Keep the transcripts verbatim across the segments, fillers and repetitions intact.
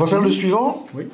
va faire le suivant. Oui.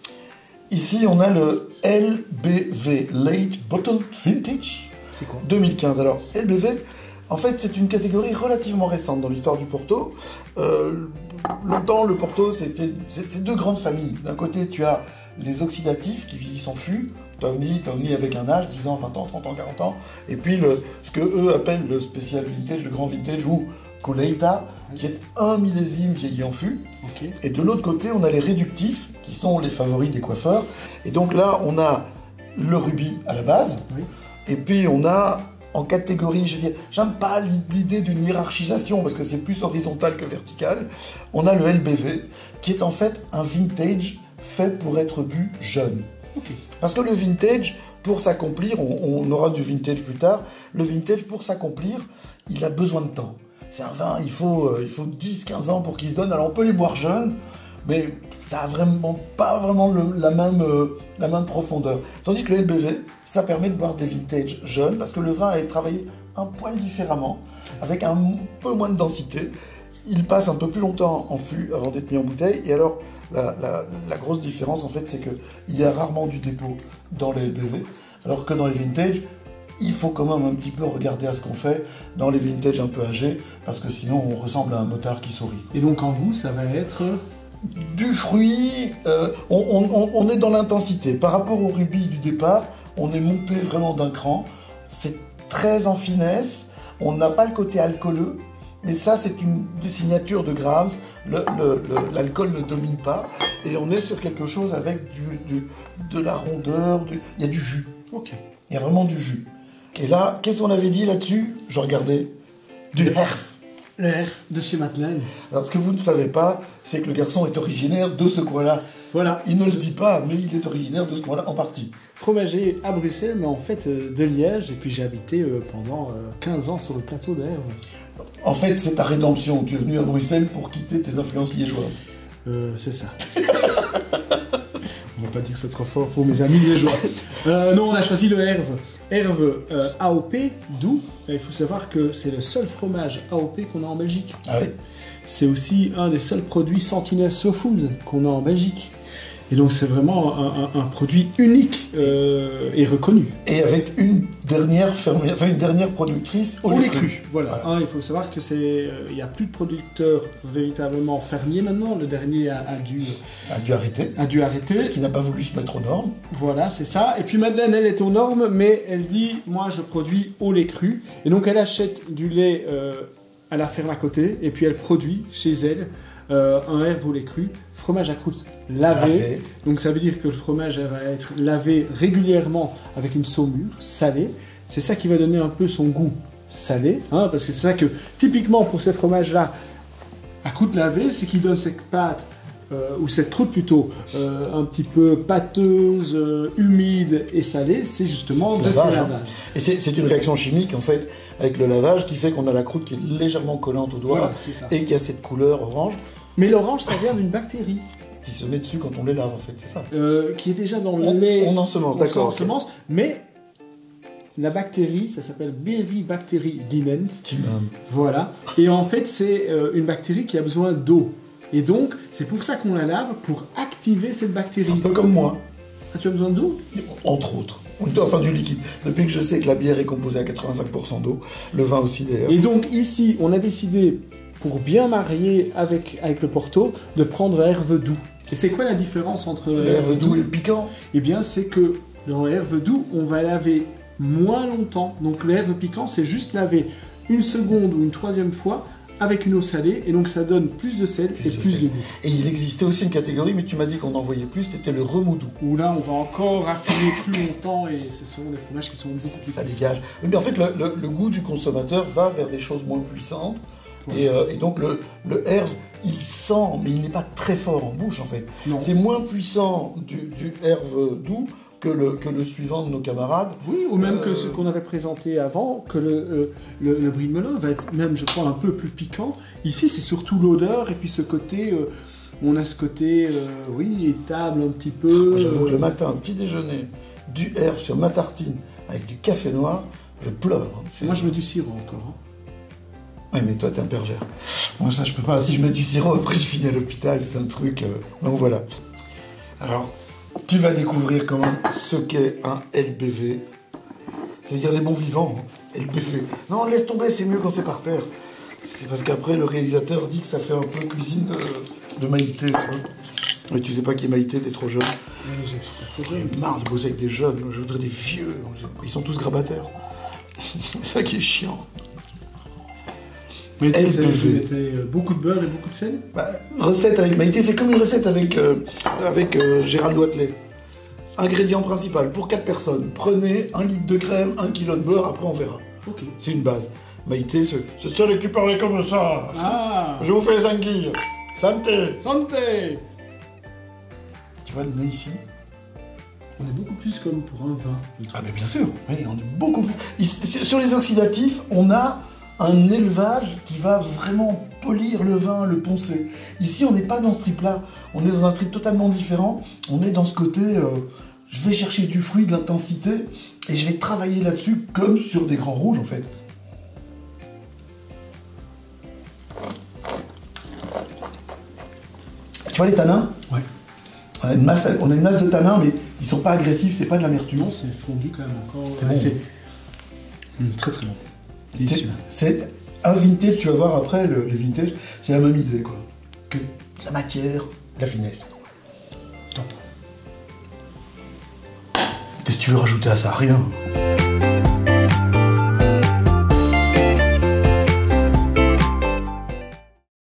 Ici, on a le L B V, Late Bottled Vintage. C'est quoi? deux mille quinze. Alors, L B V, en fait, c'est une catégorie relativement récente dans l'histoire du Porto. Euh, longtemps, le Porto, c'était c'est deux grandes familles. D'un côté, tu as les oxydatifs qui vieillissent en fût, Tawny, Tawny avec un âge, dix ans, vingt ans, trente ans, quarante ans, et puis le, ce que eux appellent le spécial vintage, le grand vintage, ou Colheita, qui est un millésime vieilli en fût. Okay. Et de l'autre côté, on a les réductifs, qui sont les favoris des coiffeurs. Et donc là, on a le rubis à la base, oui. Et puis on a en catégorie, je veux dire, j'aime pas l'idée d'une hiérarchisation, parce que c'est plus horizontal que vertical, on a le L B V, qui est en fait un vintage fait pour être bu jeune. Okay. Parce que le vintage, pour s'accomplir, on, on aura du vintage plus tard, le vintage, pour s'accomplir, il a besoin de temps. C'est un vin, il faut, euh, il faut dix quinze ans pour qu'il se donne. Alors on peut les boire jeunes, mais ça n'a vraiment pas vraiment le, la, même, euh, la même profondeur. Tandis que le L B V, ça permet de boire des vintages jeunes, parce que le vin est travaillé un poil différemment, avec un peu moins de densité. Il passe un peu plus longtemps en fût avant d'être mis en bouteille. Et alors, la, la, la grosse différence, en fait, c'est qu'il y a rarement du dépôt dans les L B V, alors que dans les vintages, il faut quand même un petit peu regarder à ce qu'on fait dans les vintages un peu âgés, parce que sinon on ressemble à un motard qui sourit. Et donc en goût, ça va être du fruit, euh, on, on, on est dans l'intensité. Par rapport au rubis du départ, on est monté vraiment d'un cran. C'est très en finesse, on n'a pas le côté alcooleux, mais ça c'est une des signatures de Grams, l'alcool ne domine pas, et on est sur quelque chose avec du, du, de la rondeur, du, il y a du jus. Ok. Il y a vraiment du jus. Et là, qu'est-ce qu'on avait dit là-dessus? Je regardais. Du Herf. Le Herf de chez Madeleine. Alors, ce que vous ne savez pas, c'est que le garçon est originaire de ce coin-là. Voilà. Il ne le dit pas, mais il est originaire de ce coin-là en partie. Fromager à Bruxelles, mais en fait de Liège. Et puis j'ai habité pendant quinze ans sur le plateau de Herve. En fait, c'est ta rédemption. Tu es venu à Bruxelles pour quitter tes influences liégeoises. Euh, c'est ça. On va pas dire c'est trop fort pour mes amis liégeois. Euh, non, on a choisi le Herve. Herve euh, A O P, doux. Il faut savoir que c'est le seul fromage A O P qu'on a en Belgique. Ah oui. C'est aussi un des seuls produits Sentinel SoFood qu'on a en Belgique. Et donc c'est vraiment un, un, un produit unique euh, et reconnu. Et avec une dernière fermière, enfin une dernière productrice au lait cru. Voilà. voilà. Hein, il faut savoir que c'est, euh, il n'y a plus de producteurs véritablement fermiers maintenant. Le dernier a, a dû a dû arrêter. A dû arrêter. Qui n'a pas voulu se mettre aux normes. Voilà, c'est ça. Et puis Madeleine, elle est aux normes, mais elle dit, moi je produis au lait cru. Et donc elle achète du lait euh, à la ferme à côté, et puis elle produit chez elle. Euh, un Herve au lait cru, fromage à croûte lavé. lavé. Donc ça veut dire que le fromage va être lavé régulièrement avec une saumure salée. C'est ça qui va donner un peu son goût salé, hein, parce que c'est ça que typiquement pour ces fromages-là à croûte lavée, c'est qu'ils donnent cette pâte euh, ou cette croûte plutôt euh, un petit peu pâteuse, euh, humide et salée. C'est justement de ces lavages. Hein. Et c'est une réaction chimique en fait avec le lavage qui fait qu'on a la croûte qui est légèrement collante au doigt voilà, et qui a cette couleur orange. Mais l'orange, ça vient d'une bactérie. Qui se met dessus quand on les lave, en fait, c'est ça. Euh, qui est déjà dans le on, lait. On ensemence, d'accord. On ensemence, okay. Mais la bactérie, ça s'appelle Bevibacteria dinens. Voilà. Et en fait, c'est euh, une bactérie qui a besoin d'eau. Et donc, c'est pour ça qu'on la lave, pour activer cette bactérie. Un peu comme moi. Ah, tu as besoin d'eau? Entre autres. Enfin, du liquide. Depuis que je sais que la bière est composée à quatre-vingt-cinq pour cent d'eau, le vin aussi d'ailleurs. Et donc, ici, on a décidé, pour bien marier avec, avec le Porto, de prendre Herve doux. Et c'est quoi la différence entre le Herve doux et le piquant? Eh bien, c'est que dans le Herve doux, on va laver moins longtemps. Donc, le Herve piquant, c'est juste laver une seconde ou une troisième fois avec une eau salée, et donc ça donne plus de sel plus et de plus sel. de goût. Et il existait aussi une catégorie, mais tu m'as dit qu'on en voyait plus, c'était le remous doux. Où là, on va encore raffiner plus longtemps, et ce sont des fromages qui sont beaucoup plus Ça dégage. Mais en fait, le, le, le goût du consommateur va vers des choses moins puissantes, ouais. et, euh, et donc le, le Herve, il sent, mais il n'est pas très fort en bouche, en fait. C'est moins puissant du, du Herve doux, Que le, que le suivant de nos camarades. Oui, ou même euh... que ce qu'on avait présenté avant, que le, euh, le, le Brie de Melun va être même, je crois, un peu plus piquant. Ici, c'est surtout l'odeur, et puis ce côté, euh, on a ce côté, euh, oui, étable un petit peu. J'avoue que le matin, petit déjeuner, du Herve sur ma tartine, avec du café noir, je pleure. Hein. Moi, je mets du sirop encore. Hein. Ouais, mais toi, t'es un pervers. Moi, ça, je peux pas. Si je mets du sirop, après, je finis à l'hôpital. C'est un truc... Euh... Donc, voilà. Alors, tu vas découvrir quand même ce qu'est un L B V. Ça veut dire les bons vivants, hein. L B V. Non, laisse tomber, c'est mieux quand c'est par terre. C'est parce qu'après, le réalisateur dit que ça fait un peu cuisine de, de Maïté. Quoi. Mais tu sais pas qui est Maïté, t'es trop jeune. Ouais, j'ai J'en ai marre de bosser avec des jeunes. Je voudrais des vieux. Ils sont tous grabataires. C'est ça qui est chiant. Maïté, L B V. vous mettez beaucoup de beurre et beaucoup de sel? Bah, recette avec Maïté, c'est comme une recette avec, euh, avec euh, Gérald Wathelet. Ingrédient principal, pour quatre personnes, prenez un litre de crème, un kilo de beurre, après on verra. Ok. C'est une base. Maïté, c'est c'est celle qui parlait comme ça. Ah. Je vous fais les anguilles. Santé. Santé. Tu vois le nez ici? On est beaucoup plus comme pour un vin. Ah mais bien sûr, oui, on est beaucoup plus... Ici, sur les oxydatifs, on a un élevage qui va vraiment polir le vin, le poncer. Ici, on n'est pas dans ce trip-là. On est dans un trip totalement différent. On est dans ce côté... Euh, je vais chercher du fruit, de l'intensité, et je vais travailler là-dessus comme sur des grands rouges, en fait. Tu vois les tanins? Ouais. On a une masse, on a une masse de tanins, mais ils sont pas agressifs, c'est pas de l'amertume. Non, c'est fondu quand même encore. C'est Ouais, bon. c'est Hum, très très bon. Délicieux. C'est un vintage, tu vas voir après, le, le vintage, c'est la même idée, quoi. Que de la matière, de la finesse. Top. Qu'est-ce que tu veux rajouter à ça? Rien.